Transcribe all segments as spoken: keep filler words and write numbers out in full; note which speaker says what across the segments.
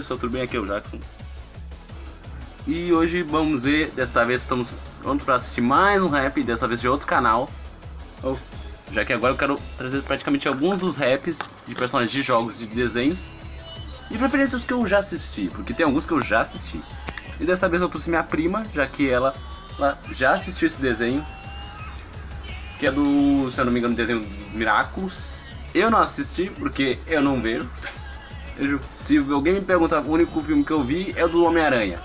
Speaker 1: pessoal, tudo bem? Aqui é o Jackson. E hoje vamos ver, desta vez estamos prontos para assistir mais um rap, dessa vez de outro canal. Oh, já que agora eu quero trazer praticamente alguns dos raps de personagens de jogos e de desenhos. De preferência os que eu já assisti, porque tem alguns que eu já assisti. E dessa vez eu trouxe minha prima, já que ela, ela já assistiu esse desenho. Que é do, se eu não me engano, desenho Miraculous. Eu não assisti, porque eu não vejo. Eu, se alguém me perguntar, o único filme que eu vi é o do Homem-Aranha.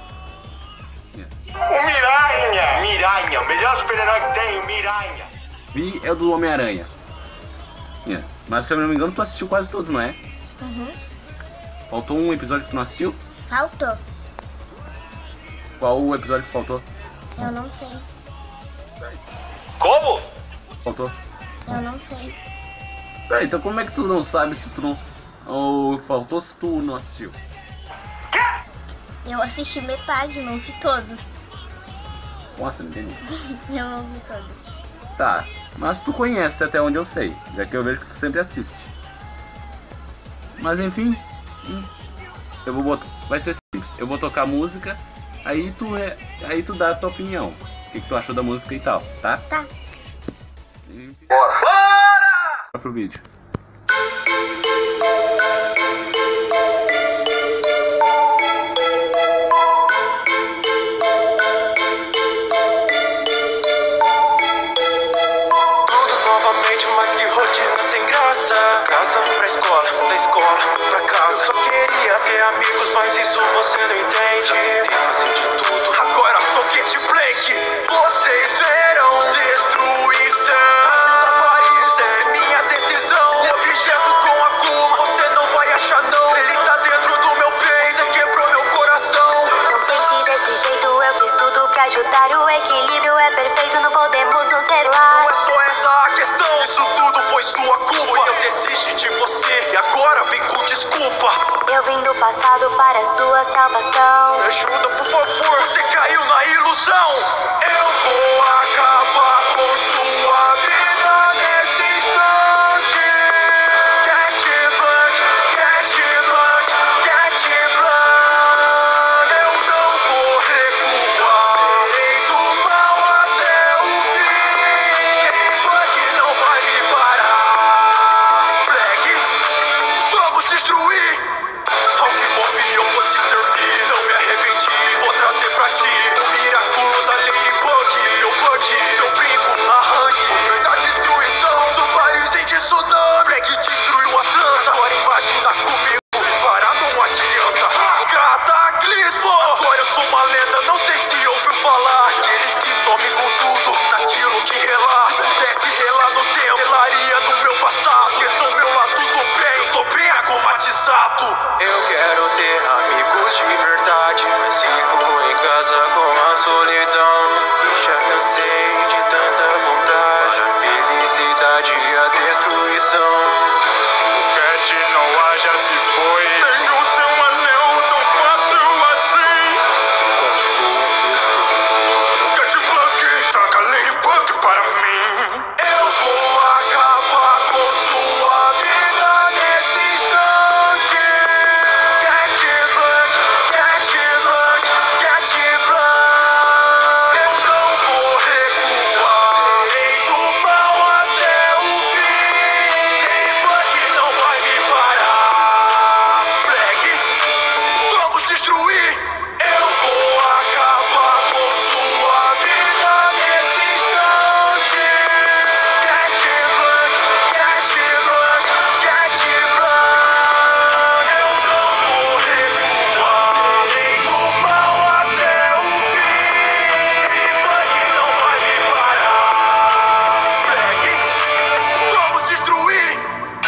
Speaker 2: O Miranha! Miranha! O melhor super-herói que tem, o Miranha!
Speaker 1: Vi é o do Homem-Aranha. Yeah. Mas se eu não me engano, tu assistiu quase todos, não é?
Speaker 3: Uhum.
Speaker 1: Faltou um episódio que tu não assistiu?
Speaker 3: Faltou.
Speaker 1: Qual o episódio que faltou?
Speaker 3: Eu não sei.
Speaker 2: Como?
Speaker 1: Faltou?
Speaker 3: Eu não sei.
Speaker 1: Peraí, então como é que tu não sabe se tu não... Ou faltou se tu não assistiu?
Speaker 3: Eu assisti metade, não vi todo.
Speaker 1: Nossa, não entendi.
Speaker 3: Eu não vi todo.
Speaker 1: Tá, mas tu conhece até onde eu sei, já que eu vejo que tu sempre assiste. Mas enfim, eu vou botar, vai ser simples. Eu vou tocar música, aí tu, é, aí tu dá a tua opinião. O que, que tu achou da música e tal, tá?
Speaker 3: Tá.
Speaker 2: Bora! Bora!
Speaker 1: Bora pro vídeo.
Speaker 4: Mais que rotina sem graça. Casa pra escola, da escola pra casa. Eu só queria ter amigos, mas isso você não entende. Já tentei fazer de tudo, agora sou Kid Blank. Vocês verão destruição. A Paris é minha decisão. Objeto com a Kuma, você não vai achar não. Ele tá dentro do meu peito, você quebrou meu coração.
Speaker 5: Não pense desse jeito, eu fiz tudo pra ajudar. O equilíbrio é perfeito, não podemos nos relar.
Speaker 4: Não é só essa a questão, isso tudo foi sua culpa. Eu desisti de você e agora vem com desculpa.
Speaker 5: Eu vim do passado para sua salvação.
Speaker 4: Me ajuda, por favor, você caiu na ilusão. Eu vou acabar com sua vida nesse instante. Get blunt, get blunt, get blunt. Eu não vou recuar. Serei do mal até o fim. Black não vai me parar. Black, vamos destruir. Ao que move eu vou te servir. Não me arrependi, vou trazer pra ti o Miraculous da Ladybug. Eu bug, seu brinco, arranque da destruição. Sou Paris em tsunami. Black destruiu Atlanta. Agora imagina comigo, parar não adianta. Cataclismo, agora eu sou uma lenda. Não sei se ouviu falar. Aquele que some com tudo, naquilo que relar. Pudesse relar no tempo, relaria no meu passado. Esqueça o meu lado do bem, tô bem agomatizado. Eu quero ter amigos de verdade, mas fico em casa com a solidão. Já cansei de tanta vontade, a felicidade e a destruição.
Speaker 2: O Cat não há, já se foi. Tenho seu anel tão fácil assim. Cat Blank, traga Ladybug para mim.
Speaker 4: Eu vou acabar com sua vida nesse instante. Get blunt, get blunt, get blunt. Eu não vou recuar. Serei do mal até o fim. Black não vai me parar. Black, vamos destruir. Eu vou acabar com sua vida nesse instante. Get blunt, get blunt, get blunt. Eu não vou recuar. Serei do mal até o fim. Black não vai me parar. Black, vamos destruir.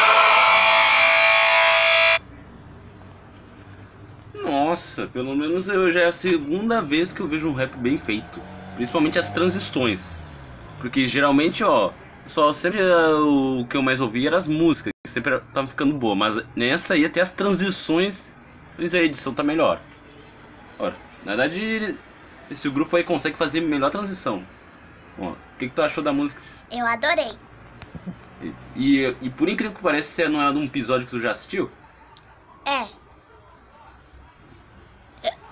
Speaker 1: Nossa, pelo menos eu já é a segunda vez que eu vejo um rap bem feito. Principalmente as transições. Porque geralmente, ó, só sempre uh, o que eu mais ouvia eram as músicas, que sempre estavam ficando boa. Mas nessa aí até as transições, pois a edição tá melhor. Ora, na verdade, ele- esse grupo aí consegue fazer melhor transição. Bom, o que, que tu achou da música?
Speaker 3: Eu adorei.
Speaker 1: E, e, e por incrível que pareça, você não é um episódio que tu já assistiu?
Speaker 3: É.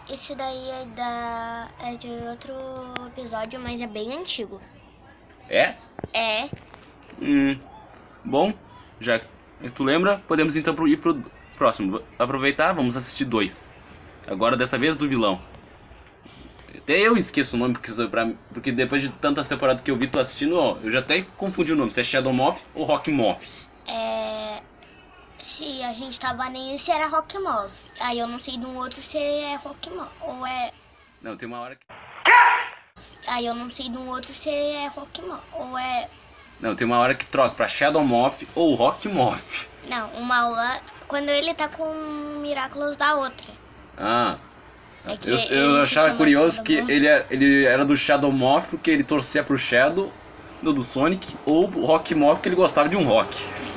Speaker 3: Esse daí é, da, é de outro episódio, mas é bem antigo.
Speaker 1: É?
Speaker 3: É.
Speaker 1: Hum. Bom, já que tu lembra, podemos então ir pro próximo. Aproveitar, vamos assistir dois. Agora dessa vez do vilão. Até eu esqueço o nome, porque, pra, porque depois de tantas temporadas que eu vi tu assistindo, ó, eu já até confundi o nome, se é Shadow Moth ou Rock Moth.
Speaker 3: É... Se a gente tava nesse era Rock Moth. Aí eu não sei de um outro se é Rock Moth ou é...
Speaker 1: Não, tem uma hora que...
Speaker 3: Aí eu não sei de um outro se é Rock Moth ou é...
Speaker 1: Não, tem uma hora que troca pra Shadow Moth ou Rock Moth.
Speaker 3: Não, uma hora... Quando ele tá com Miraculous da outra.
Speaker 1: Ah...
Speaker 3: É que
Speaker 1: Eu,
Speaker 3: ele
Speaker 1: eu
Speaker 3: se
Speaker 1: achava
Speaker 3: chama
Speaker 1: curioso
Speaker 3: Shadow
Speaker 1: que
Speaker 3: Moth.
Speaker 1: ele era, ele era do Shadow Moth porque ele torcia pro Shadow do, do Sonic, ou o Rock Moth porque ele gostava de um rock.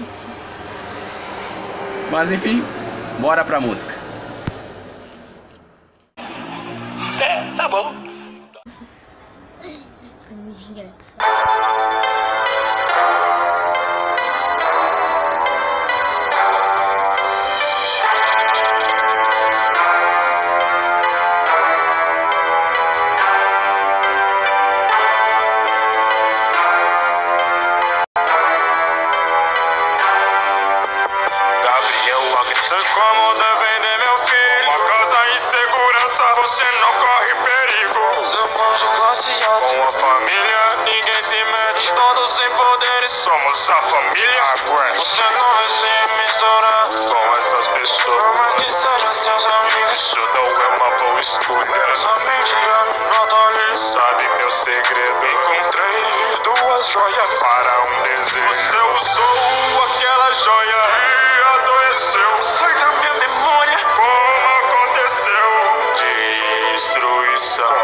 Speaker 1: Mas enfim, bora pra música.
Speaker 4: É, tá bom.
Speaker 3: Foi muito engraçado.
Speaker 2: Gabriel Agnes. Como defender meu filho? Uma casa em segurança, você não corre perigo.
Speaker 4: Somos o classe alta.
Speaker 2: Com a família, ninguém se mete.
Speaker 4: Todos sem poderes.
Speaker 2: Somos a família Agres.
Speaker 4: Você não vai se misturar.
Speaker 2: Com essas
Speaker 4: Por
Speaker 2: pessoas,
Speaker 4: mais que sejam seus amigos.
Speaker 2: isso não é uma boa escolha.
Speaker 4: Somente anota ali.
Speaker 2: Sabe meu segredo? Encontrei duas joias para um desejo. Você usou aquela joia e adoeceu.
Speaker 4: Sai da minha memória.
Speaker 2: Como aconteceu? Destruição,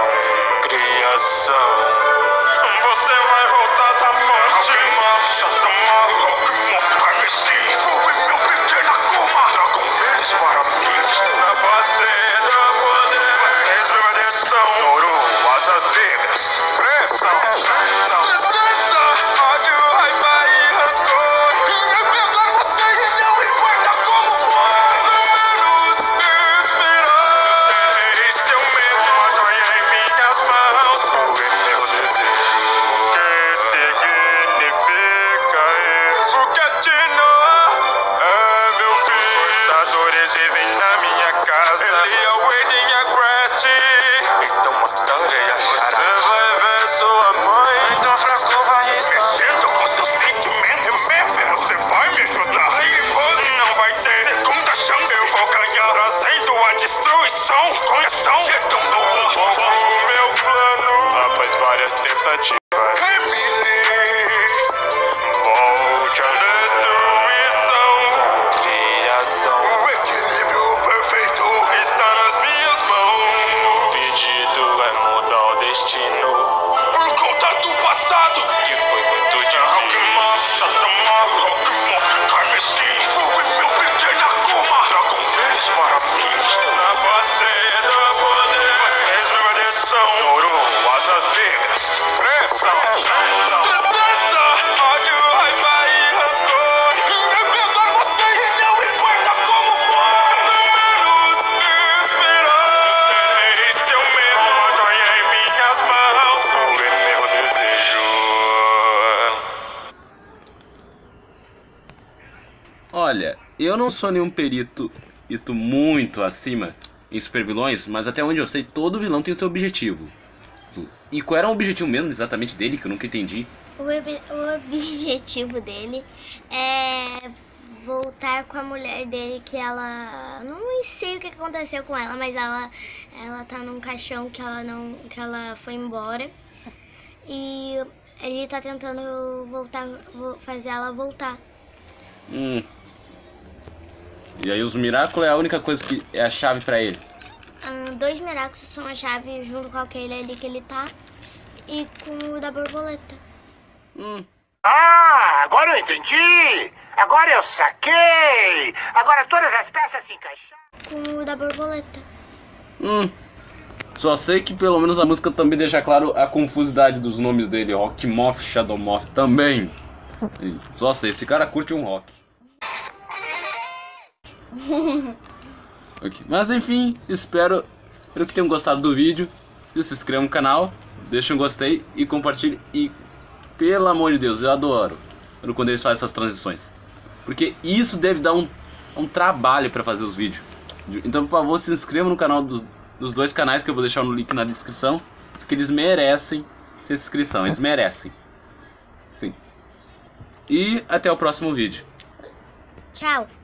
Speaker 2: criação. Você vai voltar da morte. Marcha da morte, rock, carmesim. Fogo em meu pequena coma. Tragam eles para mim. Na fazenda poder. Extradição. Ouro, asas negras. Pressão. Tristeza, ódio, raiva e rancor. Inventar vocês, não importa como for. Menos esperar. Serei seu medo. Uma joia em minhas mãos. Sou meu desejo. O que significa isso? Catinoa é meu filho. Portadores vivem na minha casa. Ele é o waiting agreste. Então matarei a Você vai ver sua mãe.
Speaker 4: Então fraco vai estar.
Speaker 2: Mexendo com seus sentimentos. Você vai me ajudar. Não vai ter segunda chance. Eu vou ganhar. Trazendo a destruição. Conheção. Chegando o meu plano. Após várias tentativas. Emily. Volte à destruição.
Speaker 4: Criação.
Speaker 2: O equilíbrio perfeito está nas minhas mãos. O pedido é mudar o destino. Por conta do passado, que foi muito difícil. Rock Moth, Shadow Moth, Rock Moth, carmesim. Fogo em meu pequena coma. Tragam eles para mim. Na fazenda poder. Extradição. Ouro, asas negras. Pressão. Tristeza, ódio, raiva e rancor. Inventar vocês, não importa como for. Menos esperar. Serei seu medo. Uma joia em minhas mãos. Sou meu desejo.
Speaker 1: Olha, eu não sou nenhum perito, perito muito acima em supervilões, mas até onde eu sei, todo vilão tem o seu objetivo. E qual era o objetivo mesmo exatamente dele, que eu nunca entendi?
Speaker 3: O, ob- o objetivo dele é voltar com a mulher dele, que ela... Não sei o que aconteceu com ela, mas ela, ela tá num caixão que ela, não, que ela foi embora. E ele tá tentando voltar, vo- fazer ela voltar.
Speaker 1: Hum. E aí os Miraculous é a única coisa que é a chave pra ele.
Speaker 3: Ah, dois Miraculous são a chave junto com aquele ali que ele tá. E com o da borboleta.
Speaker 1: Hum.
Speaker 6: Ah, agora eu entendi! Agora eu saquei! Agora todas as peças se encaixaram.
Speaker 3: Com o da borboleta.
Speaker 1: Hum. Só sei que pelo menos a música também deixa claro a confusidade dos nomes dele. Rock Moth, Shadow Moth também. E só sei, esse cara curte um rock. Ok, mas enfim, espero Espero que tenham gostado do vídeo. Se inscrevam no canal, deixem um gostei e compartilhem. E pelo amor de Deus, eu adoro quando eles fazem essas transições, porque isso deve dar um, um trabalho para fazer os vídeos. Então, por favor, se inscrevam no canal dos, dos dois canais que eu vou deixar no link na descrição, porque eles merecem essa inscrição, eles merecem. Sim. E até o próximo vídeo.
Speaker 3: Tchau.